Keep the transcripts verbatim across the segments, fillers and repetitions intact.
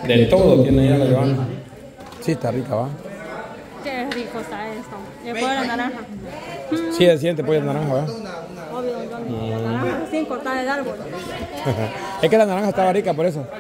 De todo tiene ya la Joana. Sí, está rica, va. Qué rico está esto. El pollo de la naranja. Sí, se siente pollo de naranja, va. Obvio, Johnny. La naranja sin cortar el árbol. Es que la naranja estaba rica, por eso.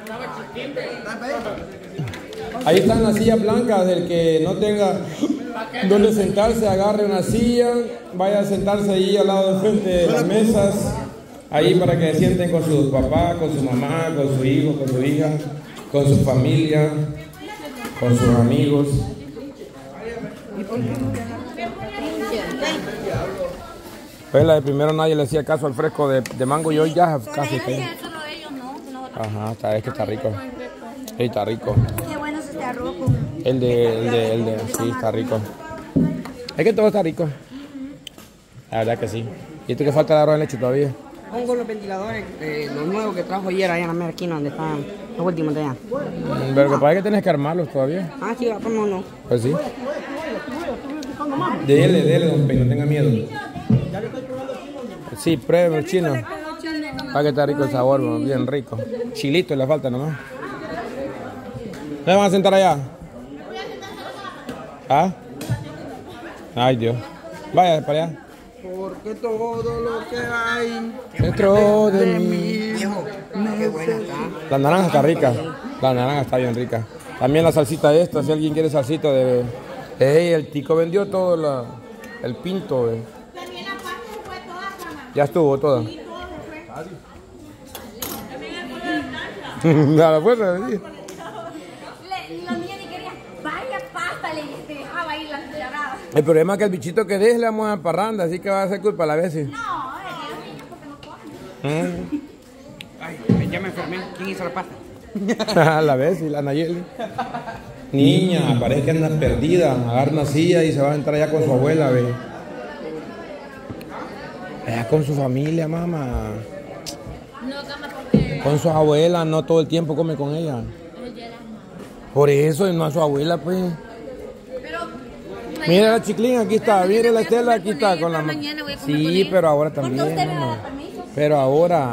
Ahí están las sillas blancas. El que no tenga donde sentarse, agarre una silla, vaya a sentarse ahí al lado del frente de las mesas. Ahí para que se sienten con su papá, con su mamá, con su hijo, con su hija, con su familia, con sus amigos. Pues la de primero nadie le hacía caso al fresco de, de mango y hoy ya casi que. Ajá, está, es que está rico. Sí, está rico. Qué bueno es este arroz. El de, el de, el de, sí, está rico. Es que todo está rico. La verdad que sí. ¿Y tú qué falta de arroz en leche todavía? Pongo los ventiladores, eh, los nuevos que trajo ayer allá en la mera esquina donde están los últimos de allá. Pero que parece que tienes que armarlos todavía. Ah, sí, pues no, no. Pues sí. Dele, dele, don Pei, no tenga miedo. Sí, pruebe el chino. Para que está rico el sabor, bien rico. Chilito le falta nomás. ¿No van a sentar allá? ¿Ah? Ay, Dios. Vaya para allá. Porque todo lo que hay dentro de mí. Viejo, qué buena está. La naranja está rica. La naranja está bien rica. También la salsita esta, si alguien quiere salsita de... Hey, el tico vendió todo la, el pinto. Eh. Ya estuvo toda. A la fuerza de venir. La niña ni quería, vaya pasta, le dejaba ahí la cucharada. El problema es que el bichito que deje le vamos a dar parranda, así que va a ser culpa a la vez. No, es niña porque no come. Mm. Ay, ya me enfermé. ¿Quién hizo la pasta? La vez y la Nayeli. Niña, parece que anda perdida. Agarra una silla y se va a entrar allá con su abuela, ve. Allá con su familia, mamá. No come porque... Con su abuela, no todo el tiempo come con ella. Por eso, no a su abuela, pues. Pero... Mira la Chiclín, aquí está. Mira la Estela, aquí está con la mamá. Sí, pero ahora también. ¿Usted me va a mamá. dar permiso? Pero ahora.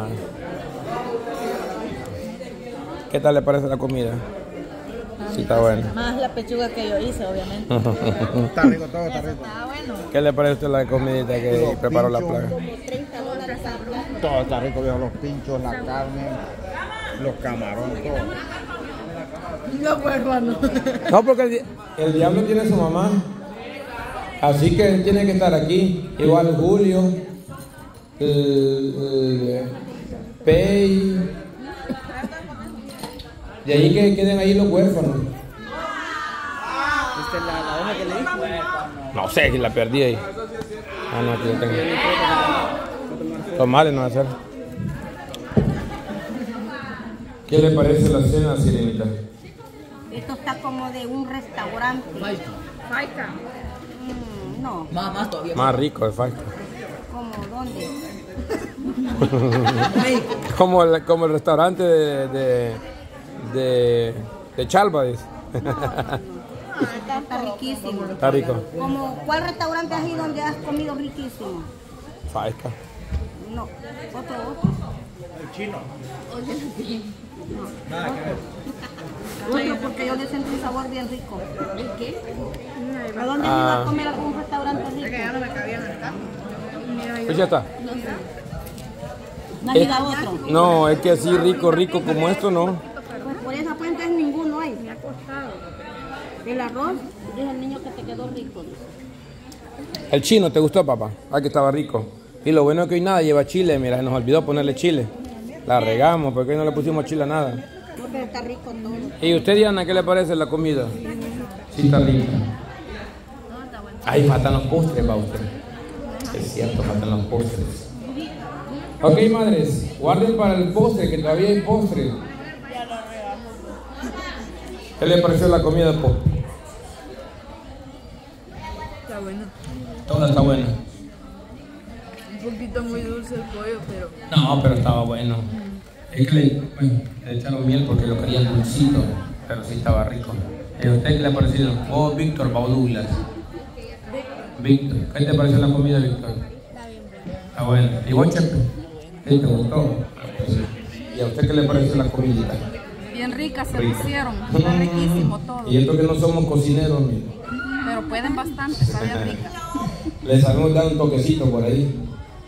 ¿Qué tal le parece la comida? Sí, está bueno. Más la pechuga que yo hice, obviamente. Está rico, todo está rico. Está bueno. ¿Qué le parece a usted la comidita que Los preparó la pinchos. plaga? treinta dólares a Todo está rico, viejo. Los pinchos, la carne, los camarones, todo. No, pues, hermano. No, porque el, di- el diablo tiene su mamá. Así que él tiene que estar aquí. Igual Julio, el, el Pei. De ahí que queden ahí los huérfanos. ¿Viste la, la hoja que le di? No sé, si la perdí ahí. Ah, no, aquí lo tengo. Tomale no va a hacer. ¿Qué le parece la cena, Sirenita? Esto está como de un restaurante. Faica. Mm, no, Más, más todavía. Más rico el falta. ¿cómo? ¿Dónde? Como el, como el restaurante de, de, de, de Chalva, dice. Está, está riquísimo. Está rico. Como, ¿cuál restaurante has ido donde has comido riquísimo? Faisca. No, otro, otro. El chino. No. Otro porque yo le sentí un sabor bien rico. ¿El qué? ¿A dónde has ido Ah. a comer a algún restaurante rico? Pues ya está. ¿No has ido a otro? No, es que así rico, rico como esto, no. Pues por esa fuente ninguno hay. Me ha costado. El arroz, dice el niño que te quedó rico. Dice. El chino, ¿te gustó, papá? Ah, que estaba rico. Y lo bueno es que hoy nada lleva chile, mira, nos olvidó ponerle chile. La regamos, porque hoy no le pusimos chile a nada. No, pero está rico todo. ¿Y usted, Diana, qué le parece la comida? Sí, está rica. Ahí faltan los postres para usted. Es cierto, faltan los postres. Ok, madres, guarden para el postre, que todavía hay postre. ¿Qué le pareció la comida, po? Está bueno. Toda está buena. Un poquito muy dulce el pollo, pero... No, pero estaba bueno. Es que le, bueno, le echaron miel porque lo querían dulcito, pero sí estaba rico. ¿Y a usted qué le ha parecido? Oh, Víctor Baudulas. Víctor, ¿qué te pareció la comida, Víctor? Está buena. ¿Y vos, Chepe? ¿Sí te gustó? ¿Y a usted qué le pareció la comida? Bien ricas se Rica. pusieron. Está riquísimo todo. Y esto que no somos cocineros, mire. Pero pueden bastante, está bien rica. Les sabemos dar un toquecito por ahí.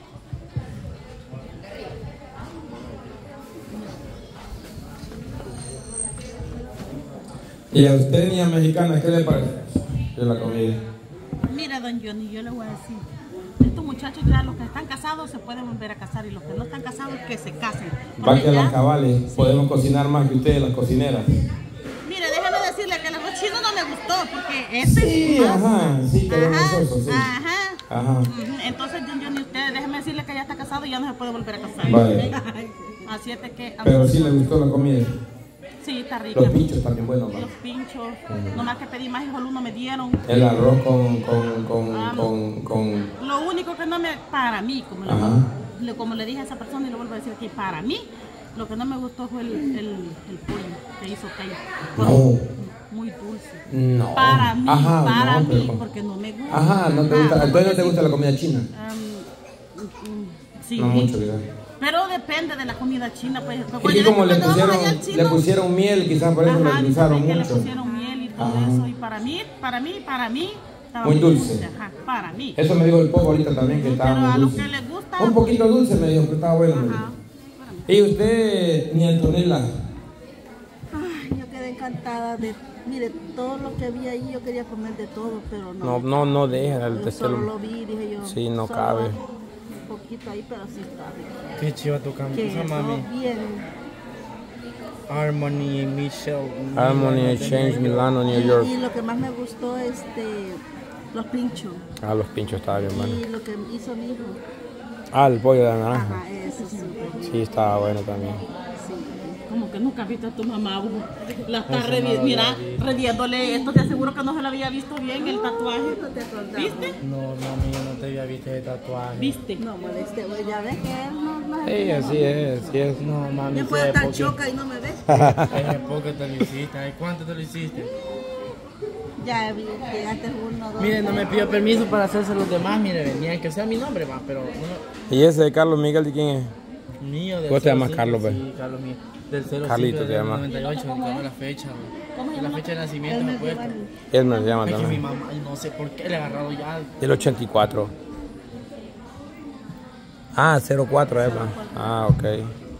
¿Y a usted, niña mexicana, qué le parece de la comida? Mira, don Johnny, yo le voy a decir. Estos muchachos ya, los que están casados, se pueden volver a casar. Y los que no están casados, que se casen. Va Porque que a ya- las cabales podemos cocinar más que ustedes, las cocineras. Mire, déjame decirle que el arroz chino no me gustó. Porque este Sí, es más- ajá, sí, quedó Ajá, grasoso, sí. Ajá. Ajá. Ujú. Entonces, don Johnny, usted, déjeme decirle que ya está casado y ya no se puede volver a casar. Vale. Así es de que... Pero sí le gustó la comida. Sí, está rica. Los pinchos también buenos, Los ¿no? pinchos. Nomás que pedí más y solo uno me dieron. El arroz con, con, con, con, con... Lo único que no me... Para mí, como le, Ajá. le- como le dije a esa persona y le vuelvo a decir que para mí, lo que no me gustó fue el, el, el pollo que hizo Kay. No. Muy dulce. No. Para mí, Ajá, para no, mí, pero- porque no me gusta. Ajá, no te Ajá, gusta, entonces no te porque gusta la comida china. Um, mm, sí. No mucho, quizás. Pero depende de la comida china, pues. Es que como le Cuando vamos pusieron, allá al chino, le pusieron miel, quizás por eso ajá, le dicen usaron que mucho. le pusieron miel y todo Ajá. eso. Y para mí, para mí, para mí, estaba Muy dulce. Ajá, para mí. Eso me dijo el poco ahorita también, que estaba Pero a muy los dulce. que les gusta. Un poquito dulce me dijo, que estaba bueno. me dijo. Ajá. Y usted, ni Antonella, Ay, yo quedé encantada de, mire, todo lo que vi ahí yo quería comer de todo, pero no. No, no, no deja el Yo solo tercero. lo vi, dije yo. Sí, no solo cabe. Un poquito ahí, pero sí está rico. Qué chiva tu camisa, Quedó mami. bien. Harmony, Michelle. Harmony Exchange, Milano, New York. Y, y lo que más me gustó, este, los pinchos. Ah, los pinchos estaban bien buenos. Y lo que hizo mi hijo. Ah, el pollo de la naranja. Ajá, eso es súper bien. Sí, estaba bueno también. Como que nunca has visto a tu mamá, bu. La está revi- mira, reviéndole esto, te aseguro que no se la había visto bien el tatuaje. ¿Viste? No, mami, yo no te había visto de tatuaje. ¿Viste? No moleste, güey, ya ves que él no, no Sí, así es, así es. No, mami, me sé puede estar porque- choca y no me ve. Hace poco te lo hiciste. Ay, ¿cuánto te lo hiciste? Ya vi, llegaste uno, dos. Mire, no me pidió permiso para hacerse los demás. Mire, venía que sea mi nombre, más, pero no. ¿Y ese de Carlos Miguel de quién es? Mío, del ¿Vos te llamas cero cinco, Carlos, pues? Sí, Carlos mío. Del cero cinco Carlito del te llamas. noventa y ocho, me la fecha, güey. La fecha de nacimiento me he puesto. Él me llama Es que mi también. mamá, ay, no sé por qué le he agarrado ya. Del ochenta y cuatro. Ah, cero cuatro, eh, pa. Ah, ok.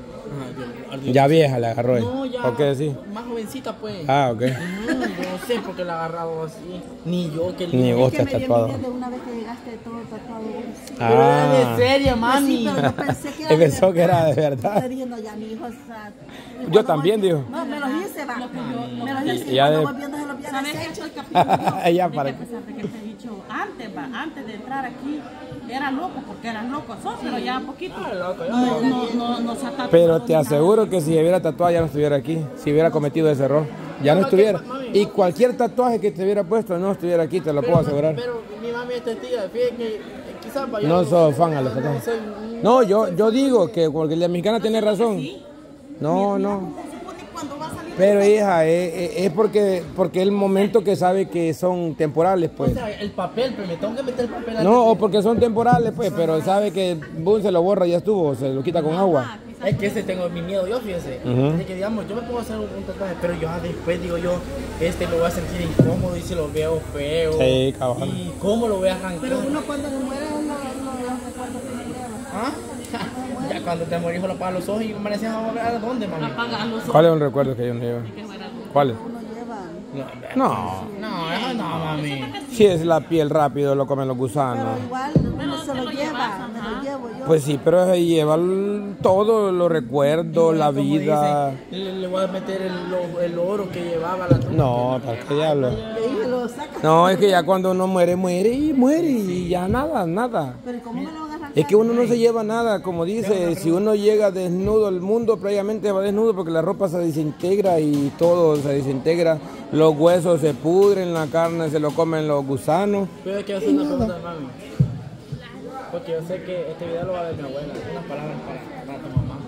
Ah, yo- Ya vieja le agarró él. No, ya. ¿Por qué decir? Más jovencita, pues. Ah, ok. No, yo no sé por qué le ha agarrado así. Ni yo que Ni vos te Que has me dio tatuado. envidia de una vez que llegaste todo tatuado. Sí. Pero era de Ah, serio, Pues mami. sí, pero yo pensé que era él pensó de que era de Estoy verdad. diciendo ya, mi hijo, o sea, y Yo cuando también, voy- dijo. No, me los hice, va. Me los hice. Y Y ya cuando de- voy viendo se los había ¿Sabes deshecho. el capítulo? Ella De para que a pesar de que te he dicho antes, va, antes de entrar aquí, era loco, porque eran locos, sos, pero ya poquito. No, no, no, no se ha tatuado Pero te ni aseguro que si hubiera tatuado ya no estuviera aquí. Si hubiera cometido ese error, ya no estuviera. Y cualquier tatuaje que te hubiera puesto no estuviera aquí, te lo puedo asegurar. Pero mi mami es testiga. Fíjate que eh, quizás vaya. No sos fan a los tatuajes. soy- No, yo, yo digo que porque la mexicana tiene razón. No, no. Se supone cuando va a salir. Pero hija, es, es- es porque porque el momento que sabe que son temporales, O pues. sea, el papel, pero me tengo que meter el papel No, o antes porque son temporales, pues, pero sabe que boom, se lo borra y ya estuvo, se lo quita con agua. de- Es que ese tengo mi miedo yo, fíjese. Ujú. De que digamos, yo me puedo hacer un, un tatuaje, pero yo ah, después digo yo, este me voy a sentir incómodo y si lo veo feo. Sí, cabal. Y cómo lo voy a arrancar. Pero uno cuando se muere, uno no recuerda que se lleva. ¿Ah? Ya cuando te morís, lo apagas los ojos y me decían, vamos a ver a dónde, mami. Apaga los ojos. ¿Cuál es un recuerdo que yo no llevo? ¿Cuál es? Uno lleva. No, No, eso no, mami. si es la piel rápido, lo comen los gusanos. Pero igual uno se lo lleva, me lo llevo yo. Pues sí, pero se lleva el- todo, los recuerdos, la Como vida. dicen, le, le voy a meter el, lo- el oro que llevaba la tumba. No, ¿para qué diablo? Y ahí me lo saca. No, es que ya cuando uno muere, muere y muere y ya nada, nada. Pero ¿y cómo me lo van a arrancar? Es que uno no se lleva nada, como dice, si uno llega desnudo al mundo, previamente va desnudo porque la ropa se desintegra y todo se desintegra, los huesos se pudren, la carne se lo comen los gusanos. Pero quiero hacer una pregunta, mami. Porque yo sé que este video lo va a ver mi abuela. Unas palabras para, para tu mamá.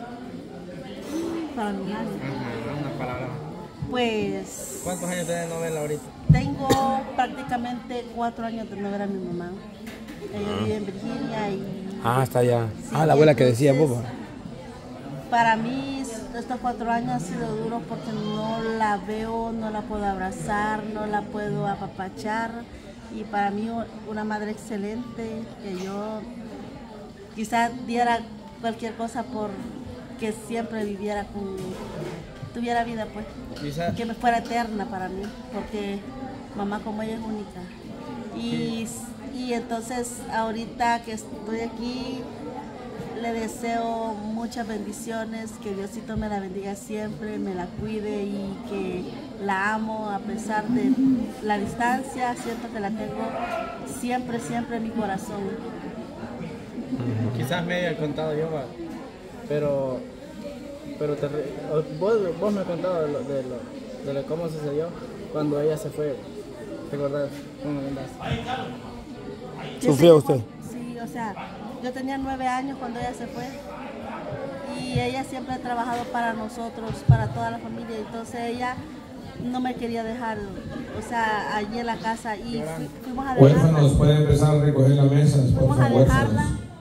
Para mi madre. Ajá, unas palabras. Pues ¿Cuántos años tiene de no verla ahorita? tengo prácticamente cuatro años de no ver a mi mamá. Ella vive en Virginia y Ah, está allá. Ah, la abuela que decía, entonces, boba. Para mí es estos cuatro años han sido duros porque no la veo, no la puedo abrazar, no la puedo apapachar. Y para mí una madre excelente, que yo quizás diera cualquier cosa por que siempre viviera con, tuviera vida pues, Quizá- que me fuera eterna para mí, porque mamá como ella es única. Y, y entonces ahorita que estoy aquí, le deseo muchas bendiciones, que Diosito me la bendiga siempre, me la cuide y que la amo a pesar de la distancia, siento que la tengo siempre, siempre en mi corazón. Quizás me haya contado yo, va, pero, pero te re- vos, vos me has contado de, lo, de, lo, de lo- cómo sucedió cuando ella se fue. ¿Te acordás? ¿Cómo andás? ¿Sufrió usted? Sí, o sea, yo tenía nueve años cuando ella se fue y ella siempre ha trabajado para nosotros, para toda la familia, entonces ella no me quería dejar, o sea, allí en la casa y fu- fuimos a Huérfanos, dejarla, pueden empezar a recoger las mesas, por fuimos a favor. dejarla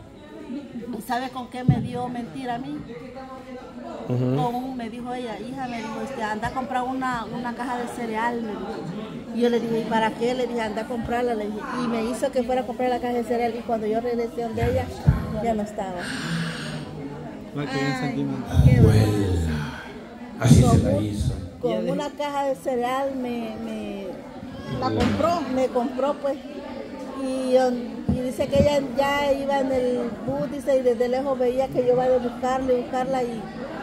y ¿sabe con qué me dio mentira a mí? Con un, me dijo ella, hija, me dijo, este, anda a comprar una, una caja de cereal, me dijo. Y yo le dije, ¿y para qué? Le dije, anda a comprarla, le dije. Y me hizo que fuera a comprar la caja de cereal y cuando yo regresé donde ella, ya no estaba. Va, que bien Ay, sentimental. qué Abuela, así se la Con- hizo. Con una caja de cereal me, me la compró, me compró pues. Y, um, y dice que ella ya iba en el bus, dice, y desde lejos veía que yo iba a buscarla y buscarla y,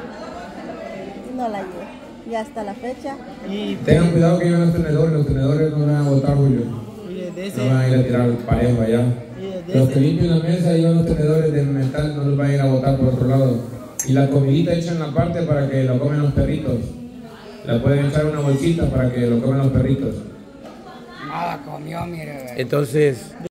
y no la llevé. Y hasta la fecha. Y, Tengan cuidado que llevan los tenedores, los tenedores no van a botar, Julio. y desde No van a ese, ir a tirar parejo allá. y desde Los que ese, limpian la mesa llevan los tenedores de metal, no los van a ir a botar por otro lado. Y la comidita echan la parte para que lo comen los perritos. La pueden echar en una bolsita para que lo comen los perritos. Nada comió, mire. Entonces,